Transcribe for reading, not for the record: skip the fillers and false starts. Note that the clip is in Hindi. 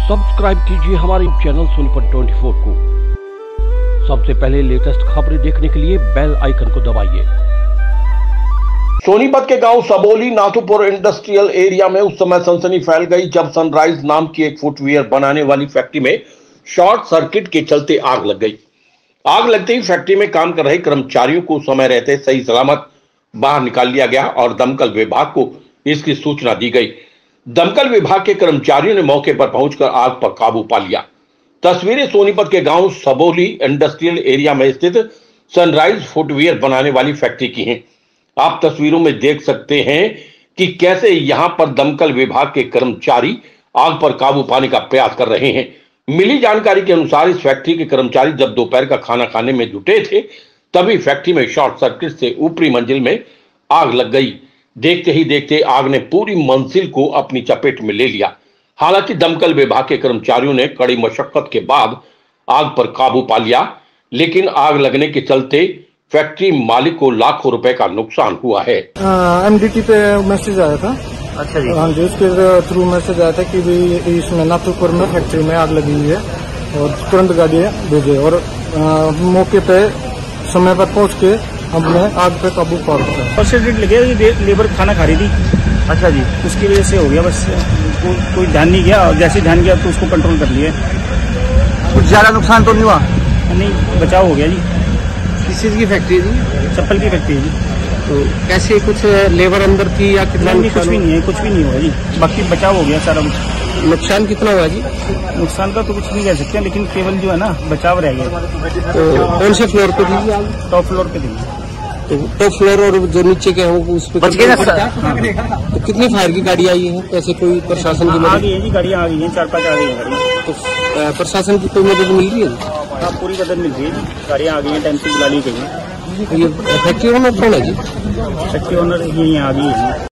सब्सक्राइब कीजिए हमारे चैनल सोनीपत 24 को। सबसे पहले लेटेस्ट खबरें देखने के लिए बेल आइकन को दबाइए। सोनीपत के गांव सबोली नाथुपुर इंडस्ट्रियल एरिया में उस समय सनसनी फैल गई जब सनराइज नाम की एक फुटवियर बनाने वाली फैक्ट्री में शॉर्ट सर्किट के चलते आग लग गई। आग लगते ही फैक्ट्री में काम कर रहे कर्मचारियों को समय रहते सही सलामत बाहर निकाल लिया गया और दमकल विभाग को इसकी सूचना दी गई। दमकल विभाग के कर्मचारियों ने मौके पर पहुंचकर आग पर काबू पा लिया। तस्वीरें सोनीपत के गांव सबोली इंडस्ट्रियल एरिया में स्थित सनराइज फुटवियर बनाने वाली फैक्ट्री की हैं। आप तस्वीरों में देख सकते हैं कि कैसे यहां पर दमकल विभाग के कर्मचारी आग पर काबू पाने का प्रयास कर रहे हैं। मिली जानकारी के अनुसार इस फैक्ट्री के कर्मचारी जब दोपहर का खाना खाने में जुटे थे तभी फैक्ट्री में शॉर्ट सर्किट से ऊपरी मंजिल में आग लग गई। देखते ही देखते आग ने पूरी मंजिल को अपनी चपेट में ले लिया। हालांकि दमकल विभाग के कर्मचारियों ने कड़ी मशक्कत के बाद आग पर काबू पा लिया, लेकिन आग लगने के चलते फैक्ट्री मालिक को लाखों रुपए का नुकसान हुआ है। MDT पे मैसेज आया था। अच्छा जी। हाँ जी, उसके थ्रू मैसेज आया था कि भाई इसमें नाथुपुर में फैक्ट्री में आग लगी हुई है और तुरंत गाड़ी भेजे और मौके पे समय पर पहुंच के हमने आग पे काबू पा लिया। फर्स्ट एड लगे, लेबर खाना खा रही थी। अच्छा जी। उसकी वजह से हो गया, बस कोई ध्यान नहीं गया और जैसे ध्यान गया तो उसको कंट्रोल कर लिया। कुछ ज्यादा नुकसान तो नहीं हुआ? नहीं, बचाव हो गया जी। किस चीज की फैक्ट्री थी? चप्पल की फैक्ट्री है जी। तो कैसे कुछ लेबर अंदर थी या कितना? कुछ भी नहीं है, कुछ भी नहीं हुआ जी। बाकी बचाव हो गया सारा। नुकसान कितना हुआ जी? नुकसान का तो कुछ नहीं कह सकते, लेकिन केवल जो है ना बचाव रह गया। तो कौन से फ्लोर पे थी आग? टॉप फ्लोर पे थी। तो टॉप फ्लोर और जो नीचे के हैं उस पे बच गए ना सर? तो कितनी फायर की गाड़ी आई है? ऐसे कोई प्रशासन की आ गई है जी, गाड़ियाँ आ गई हैं, 4-5 आ गई है गाड़ी। तो प्रशासन की कोई मदद मिल रही है? हाँ, पूरी मदद मिल रही है जी। गाड़ियाँ आ गई हैं, टाइम से बुला ली गई है। ये फैक्ट्री ओनर कौन है जी? फैक्ट्री ओनर ये यहाँ आ गई है।